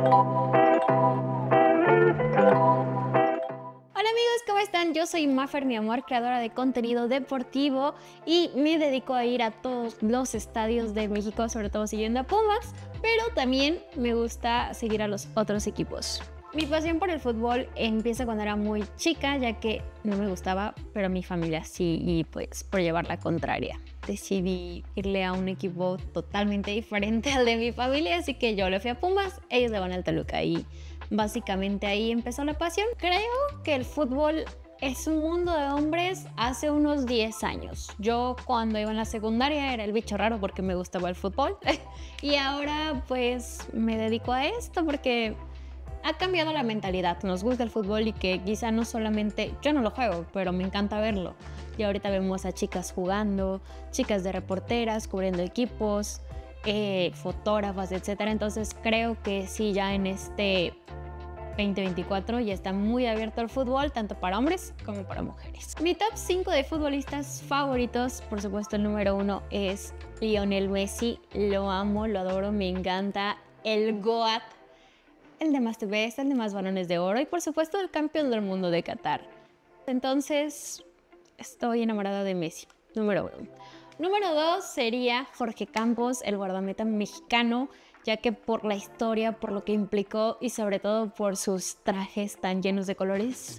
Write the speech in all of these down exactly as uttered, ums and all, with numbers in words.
Hola amigos, ¿cómo están? Yo soy Mafer, mi amor, creadora de contenido deportivo y me dedico a ir a todos los estadios de México, sobre todo siguiendo a Pumas, pero también me gusta seguir a los otros equipos. Mi pasión por el fútbol empieza cuando era muy chica, ya que no me gustaba, pero mi familia sí, y pues por llevar la contraria. Decidí irle a un equipo totalmente diferente al de mi familia, así que yo le fui a Pumas, ellos le van al Toluca y básicamente ahí empezó la pasión. Creo que el fútbol es un mundo de hombres hace unos diez años. Yo cuando iba en la secundaria era el bicho raro porque me gustaba el fútbol y ahora pues me dedico a esto porque ha cambiado la mentalidad, nos gusta el fútbol y que quizá no solamente, yo no lo juego, pero me encanta verlo. Y ahorita vemos a chicas jugando, chicas de reporteras, cubriendo equipos, eh, fotógrafas, etcétera. Entonces creo que sí, ya en este veinte veinticuatro ya está muy abierto el fútbol, tanto para hombres como para mujeres. Mi top cinco de futbolistas favoritos, por supuesto el número uno es Lionel Messi. Lo amo, lo adoro, me encanta, el GOAT, el de más T Vs, el de más balones de oro y por supuesto el campeón del mundo de Qatar. Entonces estoy enamorada de Messi, número uno. Número dos sería Jorge Campos, el guardameta mexicano, ya que por la historia, por lo que implicó y sobre todo por sus trajes tan llenos de colores,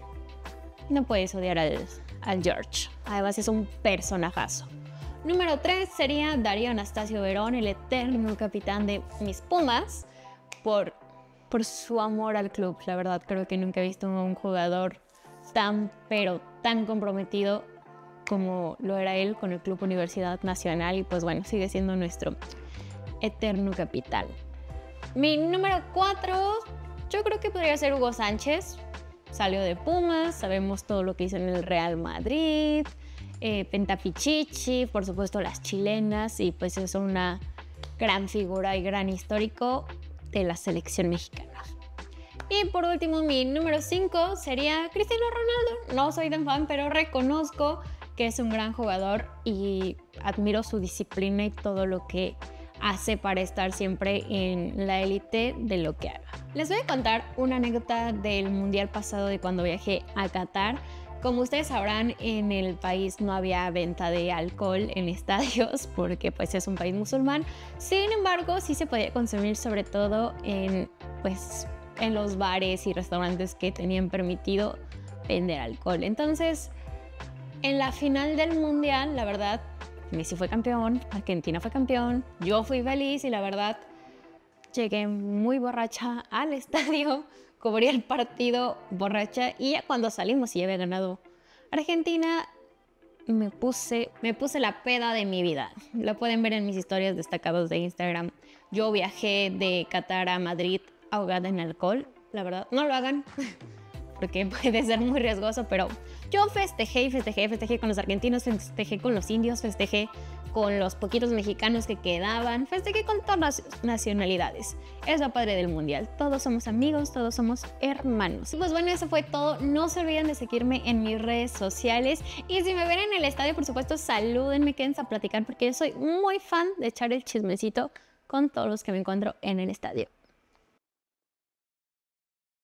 no puedes odiar al, al George. Además es un personajazo. Número tres sería Darío Anastasio Verón, el eterno capitán de mis Pumas, por por su amor al club. La verdad, creo que nunca he visto a un jugador tan, pero tan comprometido como lo era él con el Club Universidad Nacional y pues bueno, sigue siendo nuestro eterno capitán. Mi número cuatro, yo creo que podría ser Hugo Sánchez. Salió de Pumas, sabemos todo lo que hizo en el Real Madrid, eh, Pentapichichi, por supuesto las chilenas y pues es una gran figura y gran histórico de la selección mexicana. Y por último, mi número cinco sería Cristiano Ronaldo. No soy tan fan, pero reconozco que es un gran jugador y admiro su disciplina y todo lo que hace para estar siempre en la élite de lo que haga. Les voy a contar una anécdota del mundial pasado de cuando viajé a Qatar. Como ustedes sabrán, en el país no había venta de alcohol en estadios porque pues es un país musulmán. Sin embargo, sí se podía consumir sobre todo en, pues, en los bares y restaurantes que tenían permitido vender alcohol. Entonces, en la final del mundial, la verdad, Messi fue campeón, Argentina fue campeón, yo fui feliz y la verdad, llegué muy borracha al estadio, cubrí el partido borracha y ya cuando salimos y ya había ganado Argentina, me puse, me puse la peda de mi vida. Lo pueden ver en mis historias destacadas de Instagram. Yo viajé de Qatar a Madrid ahogada en alcohol. La verdad, no lo hagan porque puede ser muy riesgoso, pero yo festejé y festejé, festejé con los argentinos, festejé con los indios, festejé con los poquitos mexicanos que quedaban, festejé con todas las nacionalidades. Es lo padre del mundial, todos somos amigos, todos somos hermanos. Pues bueno, eso fue todo, no se olviden de seguirme en mis redes sociales y si me ven en el estadio, por supuesto, salúdenme, quédense a platicar porque yo soy muy fan de echar el chismecito con todos los que me encuentro en el estadio.